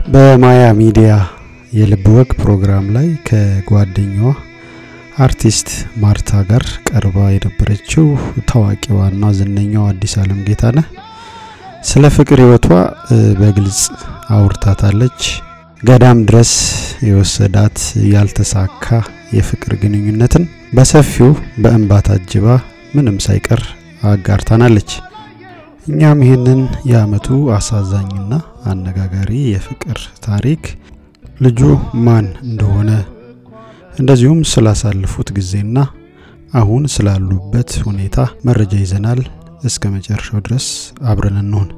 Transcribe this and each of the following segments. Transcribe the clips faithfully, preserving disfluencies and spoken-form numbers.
በማያ ሚዲያ የልብ ወግ ፕሮግራም ላይ ከጓደኛዋ አርቲስት ማርታ ጋር ቀርባ የነበረችው ታዋቂዋና ዝነኛው አዲስ ዓለም ጌታነህ ስለ ፍቅር ህይወቷ በግልጽ አውርታታለች። ገዳም ድረስ የወሰዳት ያልተሳካ የፍቅር ግንኙነትን በሰፊው በእንባ ታጅባ ምንም ሳይቀር አጋርታናለች። እኛም ይሄንን ያመቱ አሳዛኝና አነጋጋሪ የፍቅር ታሪክ ልጁ ማን እንደሆነ እንደዚሁም ስላሳለፉት ጊዜና አሁን ስላሉበት ሁኔታ መረጃ ይዘናል። እስከ መጨረሻው ድረስ አብረን እንሆን።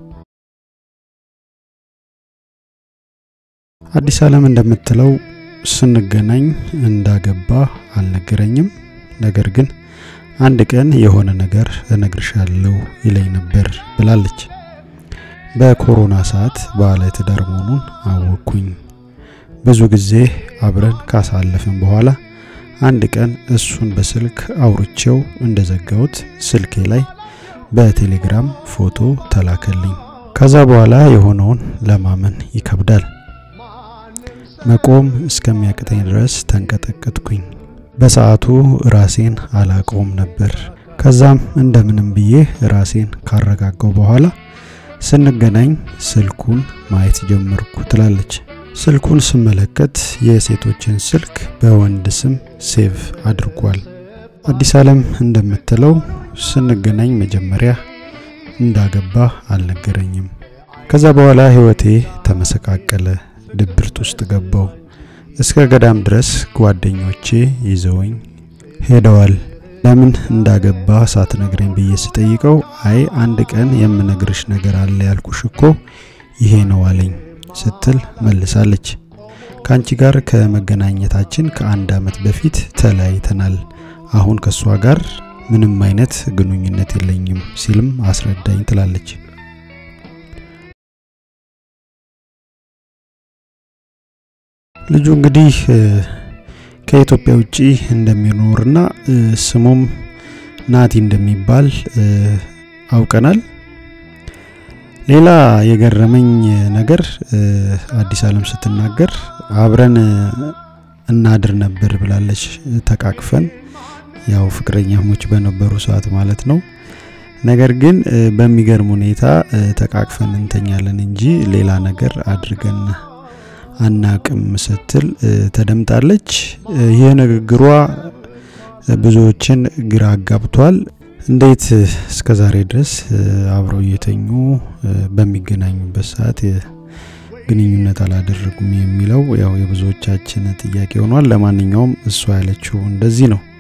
አዲስ ዓለም እንደምትለው ስንገናኝ እንዳገባ አልነገረኝም። ነገር ግን አንድ ቀን የሆነ ነገር እነግርሻለሁ ይለኝ ነበር ብላለች። በኮሮና ሰዓት ባለ ትዳር መሆኑን አወቅኩኝ። ብዙ ጊዜ አብረን ካሳለፈን በኋላ አንድ ቀን እሱን በስልክ አውርቼው እንደዘጋሁት ስልኬ ላይ በቴሌግራም ፎቶ ተላከልኝ። ከዛ በኋላ የሆነውን ለማመን ይከብዳል። መቆም እስከሚያቅተኝ ድረስ ተንቀጠቀጥኩኝ። በሰዓቱ ራሴን አላቆም ነበር። ከዛም እንደምንም ብዬ ራሴን ካረጋጋው በኋላ ስንገናኝ ስልኩን ማየት ጀመርኩ ትላለች። ስልኩን ስመለከት የሴቶችን ስልክ በወንድ ስም ሴቭ አድርጓል። አዲስ ዓለም እንደምትለው ስንገናኝ መጀመሪያ እንዳገባ አልነገረኝም። ከዛ በኋላ ህይወቴ ተመሰቃቀለ። ድብርት ውስጥ ገባው። እስከ ገዳም ድረስ ጓደኞቼ ይዘውኝ ሄደዋል። ለምን እንዳገባ ሳትነግረኝ ብዬ ስጠይቀው አይ አንድ ቀን የምነግርሽ ነገር አለ ያልኩሽ እኮ ይሄ ነው አለኝ ስትል መልሳለች። ካንቺ ጋር ከመገናኘታችን ከአንድ አመት በፊት ተለያይተናል። አሁን ከሷ ጋር ምንም አይነት ግንኙነት የለኝም ሲልም አስረዳኝ ትላለች። ልጁ እንግዲህ ከኢትዮጵያ ውጪ እንደሚኖርና ስሙም ናቲ እንደሚባል አውቀናል። ሌላ የገረመኝ ነገር አዲስ ዓለም ስትናገር አብረን እናድር ነበር ብላለች። ተቃቅፈን ያው ፍቅረኛሞች በነበሩ ሰዓት ማለት ነው። ነገር ግን በሚገርም ሁኔታ ተቃቅፈን እንተኛለን እንጂ ሌላ ነገር አድርገን አናቅም ስትል ተደምጣለች። ይሄ ንግግሯ ብዙዎችን ግራ አጋብቷል። እንዴት እስከዛሬ ድረስ አብረው እየተኙ በሚገናኙበት ሰዓት ግንኙነት አላደረጉም የሚለው ያው የብዙዎቻችን ጥያቄ ሆኗል። ለማንኛውም እሷ ያለችው እንደዚህ ነው።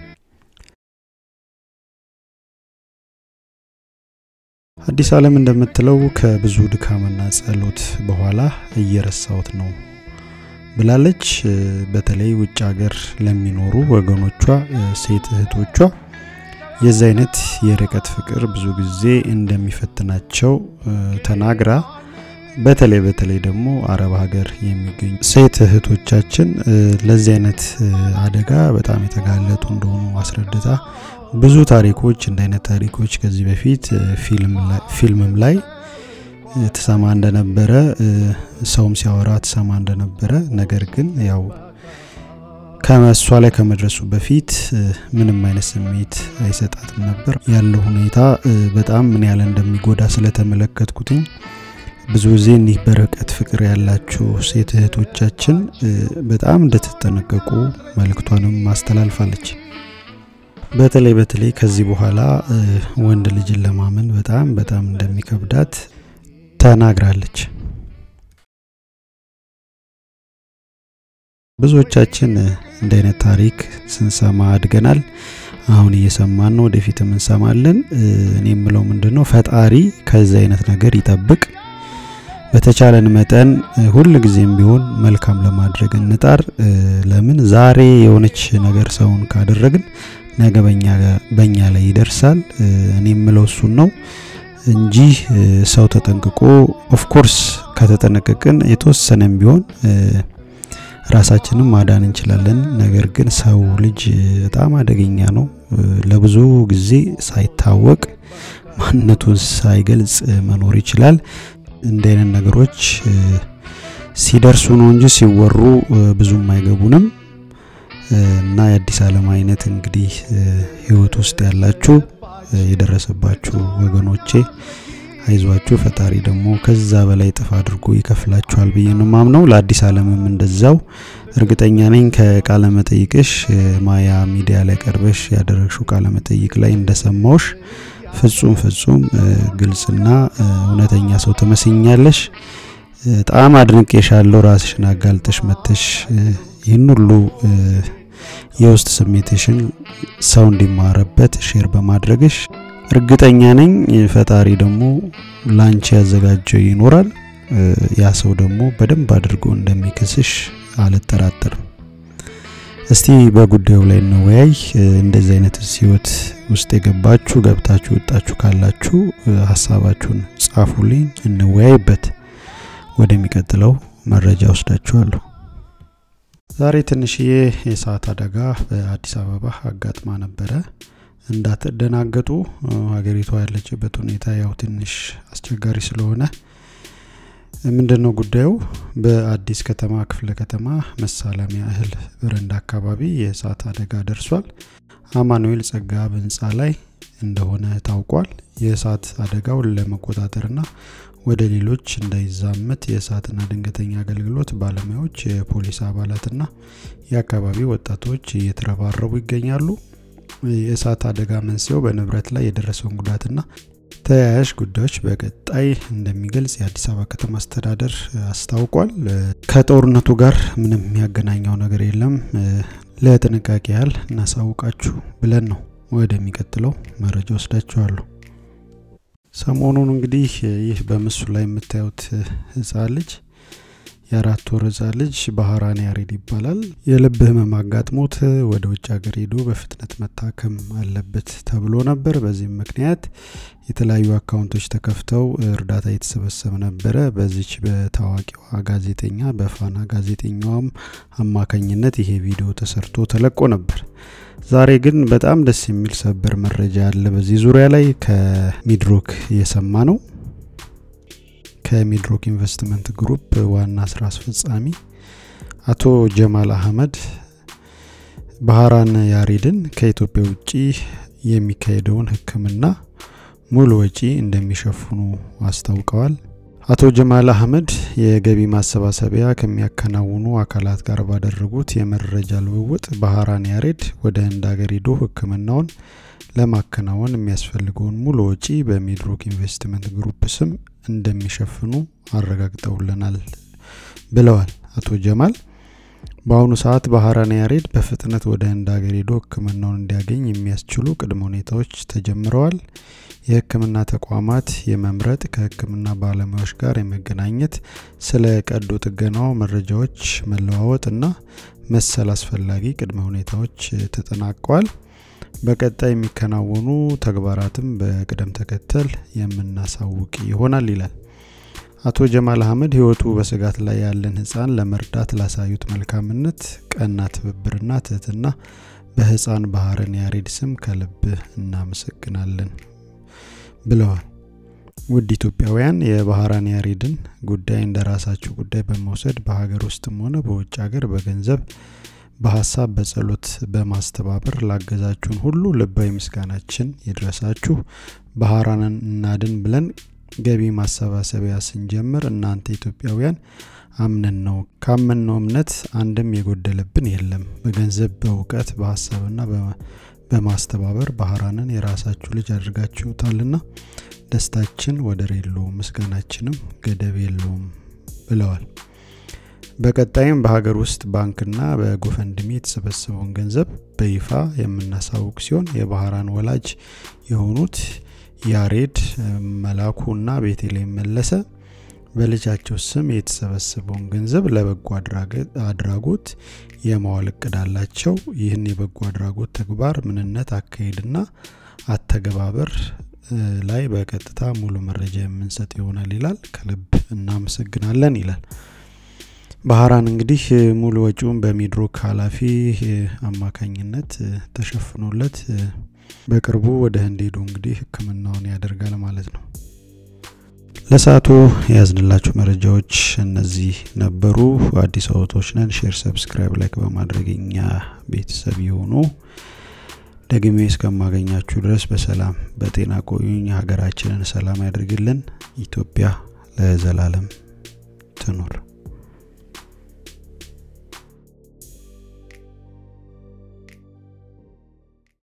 አዲስ ዓለም እንደምትለው ከብዙ ድካምና ጸሎት በኋላ እየረሳውት ነው ብላለች። በተለይ ውጭ ሀገር ለሚኖሩ ወገኖቿ ሴት እህቶቿ የዚህ አይነት የርቀት ፍቅር ብዙ ጊዜ እንደሚፈትናቸው ተናግራ በተለይ በተለይ ደግሞ አረብ ሀገር የሚገኙ ሴት እህቶቻችን ለዚህ አይነት አደጋ በጣም የተጋለጡ እንደሆኑ አስረድታ ብዙ ታሪኮች እንደ አይነት ታሪኮች ከዚህ በፊት ፊልም ፊልምም ላይ ተሰማ እንደነበረ ሰውም ሲያወራ ተሰማ እንደነበረ ነገር ግን ያው ከመሷ ላይ ከመድረሱ በፊት ምንም አይነት ስሜት አይሰጣትም ነበር። ያለው ሁኔታ በጣም ምን ያለ እንደሚጎዳ ስለተመለከትኩትኝ ብዙ ጊዜ እንዲህ በርቀት ፍቅር ያላችሁ ሴት እህቶቻችን በጣም እንደተጠነቀቁ መልእክቷንም ማስተላለፋለች። በተለይ በተለይ ከዚህ በኋላ ወንድ ልጅን ለማመን በጣም በጣም እንደሚከብዳት ተናግራለች። ብዙዎቻችን እንደ አይነት ታሪክ ስንሰማ አድገናል። አሁን እየሰማን ነው፣ ወደፊትም እንሰማለን። እኔ የምለው ምንድነው ፈጣሪ ከዚህ አይነት ነገር ይጠብቅ። በተቻለን መጠን ሁሉ ጊዜም ቢሆን መልካም ለማድረግ እንጣር። ለምን ዛሬ የሆነች ነገር ሰውን ካደረግን ነገ በእኛ በእኛ ላይ ይደርሳል። እኔ የምለው እሱ ነው እንጂ ሰው ተጠንቅቆ ኦፍ ኮርስ ከተጠነቀቅን የተወሰነም ቢሆን ራሳችንን ማዳን እንችላለን። ነገር ግን ሰው ልጅ በጣም አደገኛ ነው። ለብዙ ጊዜ ሳይታወቅ ማንነቱን ሳይገልጽ መኖር ይችላል። እንደነ ነገሮች ሲደርሱ ነው እንጂ ሲወሩ ብዙም አይገቡንም እና የአዲስ ዓለም አይነት እንግዲህ ህይወት ውስጥ ያላችሁ የደረሰባችሁ ወገኖቼ አይዟችሁ ፈጣሪ ደግሞ ከዛ በላይ ጥፍ አድርጎ ይከፍላችኋል ብዬ ነው ማምነው ለአዲስ ዓለምም እንደዛው እርግጠኛ ነኝ ከቃለ መጠይቅሽ ማያ ሚዲያ ላይ ቀርበሽ ያደረግሽው ቃለ መጠይቅ ላይ እንደሰማውሽ ፍጹም ፍጹም ግልጽና እውነተኛ ሰው ተመስኛለሽ በጣም አድንቄሻለሁ ራስሽን አጋልጠሽ መተሽ ይህን ሁሉ የውስጥ ስሜትሽን ሰው እንዲማረበት ሼር በማድረግሽ እርግጠኛ ነኝ ፈጣሪ ደግሞ ላንቺ ያዘጋጀው ይኖራል ያ ሰው ደግሞ በደንብ አድርጎ እንደሚከስሽ አልጠራጠርም እስቲ በጉዳዩ ላይ ነው ወይ እንደዚህ አይነት ህይወት ውስጥ የገባችሁ ገብታችሁ ወጣችሁ ካላችሁ ሐሳባችሁን ጻፉልኝ እንወያይበት ወደሚቀጥለው መረጃ ወስዳችኋለሁ ዛሬ ትንሽዬ የሰዓት አደጋ በአዲስ አበባ አጋጥማ ነበር እንዳትደናገጡ ሀገሪቷ ያለችበት ሁኔታ ያው ትንሽ አስቸጋሪ ስለሆነ ምንድነው ጉዳዩ በአዲስ ከተማ ክፍለ ከተማ መሳለሚያ እህል በረንዳ አካባቢ የሰዓት አደጋ ደርሷል አማኑኤል ጸጋ በንጻ ላይ እንደሆነ ታውቋል የሰዓት አደጋው ለመቆጣጠርና ወደ ሌሎች እንዳይዛመት የሰዓትና ድንገተኛ አገልግሎት ባለሙያዎች የፖሊስ አባላትና የአካባቢ ወጣቶች እየተረባረቡ ይገኛሉ የሰዓት አደጋ መንስኤው በንብረት ላይ የደረሰው ጉዳትና ተያያዥ ጉዳዮች በቀጣይ እንደሚገልጽ የአዲስ አበባ ከተማ አስተዳደር አስታውቋል ከጦርነቱ ጋር ምንም የሚያገናኘው ነገር የለም ለጥንቃቄ ያህል እናሳውቃችሁ ብለን ነው ወደሚቀጥለው መረጃ ወስዳችኋለሁ ሰሞኑን እንግዲህ ይህ በምስሉ ላይ የምታዩት ህፃን ልጅ የአራት ወር ህፃን ልጅ ባህራን ያሬድ ይባላል የልብ ህመም አጋጥሞት ወደ ውጭ ሀገር ሄዶ በፍጥነት መታከም አለበት ተብሎ ነበር በዚህ ምክንያት የተለያዩ አካውንቶች ተከፍተው እርዳታ እየተሰበሰበ ነበር በዚች በታዋቂው ጋዜጠኛ በፋና ጋዜጠኛውም አማካኝነት ይሄ ቪዲዮ ተሰርቶ ተለቆ ነበር ዛሬ ግን በጣም ደስ የሚል ሰበር መረጃ አለ በዚህ ዙሪያ ላይ ከሚድሮክ የሰማ ነው ከሚድሮክ ኢንቨስትመንት ግሩፕ ዋና ስራ አስፈጻሚ አቶ ጀማል አህመድ ባህራን ያሬድን ከኢትዮጵያ ውጪ የሚካሄደውን ህክምና ሙሉ ወጪ እንደሚሸፍኑ አስታውቀዋል አቶ ጀማል አህመድ የገቢ ማሰባሰቢያ ከሚያከናውኑ አካላት ጋር ባደረጉት የመረጃ ልውውጥ ባህራን ያሬድ ወደ ህንድ ሀገር ሄዶ ህክምናውን ለማከናወን የሚያስፈልገውን ሙሉ ወጪ በሚድሮክ ኢንቨስትመንት ግሩፕ ስም እንደሚሸፍኑ አረጋግጠውልናል ብለዋል አቶ ጀማል በአሁኑ ሰዓት ባህራን ያሬድ በፍጥነት ወደ ህንድ ሀገር ሄዶ ህክምናውን እንዲያገኝ የሚያስችሉ ቅድመ ሁኔታዎች ተጀምረዋል የህክምና ተቋማት የመምረጥ ከህክምና ባለሙያዎች ጋር የመገናኘት ስለ ቀዶ ጥገናው መረጃዎች መለዋወጥና መሰል አስፈላጊ ቅድመ ሁኔታዎች ተጠናቀዋል በቀጣይ የሚከናወኑ ተግባራትም በቅደም ተከተል የምናሳውቅ ይሆናል ይላል አቶ ጀማል አህመድ ህይወቱ በስጋት ላይ ያለን ህፃን ለመርዳት ላሳዩት መልካምነት ቀና ትብብርና ትህትና በህፃን ባህራን ያሬድ ስም ከልብ እናመሰግናለን ብለዋል ውድ ኢትዮጵያውያን የባህራን ያሬድን ጉዳይ እንደራሳችሁ ጉዳይ በመውሰድ በሀገር ውስጥም ሆነ በውጭ ሀገር በገንዘብ በሐሳብ በጸሎት በማስተባበር ላገዛችሁን ሁሉ ልባዊ ምስጋናችን ይድረሳችሁ ባህራንን እናድን ብለን ገቢ ማሰባሰቢያ ስንጀምር እናንተ ኢትዮጵያውያን አምነን ነው ካመንነው እምነት አንድም የጎደለብን የለም በገንዘብ በእውቀት በሐሳብና በማስተባበር ባህራንን የራሳችሁ ልጅ አድርጋችሁታልና ደስታችን ወደር የለውም ምስጋናችንም ገደብ የለውም ብለዋል በቀጣይም በሀገር ውስጥ ባንክና በጎፈንድሚ የተሰበሰበውን ገንዘብ በይፋ የምናሳውቅ ሲሆን የባህራን ወላጅ የሆኑት ያሬድ መላኩና ቤተልሔም መለሰ በልጃቸው ስም የተሰበሰበውን ገንዘብ ለበጎ አድራጎት የማዋል እቅድ አላቸው ይህን የበጎ አድራጎት ተግባር ምንነት አካሄድና አተገባበር ላይ በቀጥታ ሙሉ መረጃ የምንሰጥ ይሆናል ይላል ከልብ እናመሰግናለን ይላል ባህራን እንግዲህ ሙሉ ወጪውን በሚድሮክ ኃላፊ አማካኝነት ተሸፍኖለት በቅርቡ ወደ ህንድ ሄዶ እንግዲህ ህክምናውን ያደርጋል ማለት ነው ለሳቱ ያዝንላችሁ መረጃዎች እነዚህ ነበሩ። አዲስ አውቶች ነን። ሼር፣ ሰብስክራይብ፣ ላይክ በማድረግኛ ቤተሰብ ይሁኑ። ደግሜ እስከማገኛችሁ ድረስ በሰላም በጤና ቆዩኝ። ሀገራችንን ሰላም ያድርግልን። ኢትዮጵያ ለዘላለም ትኑር።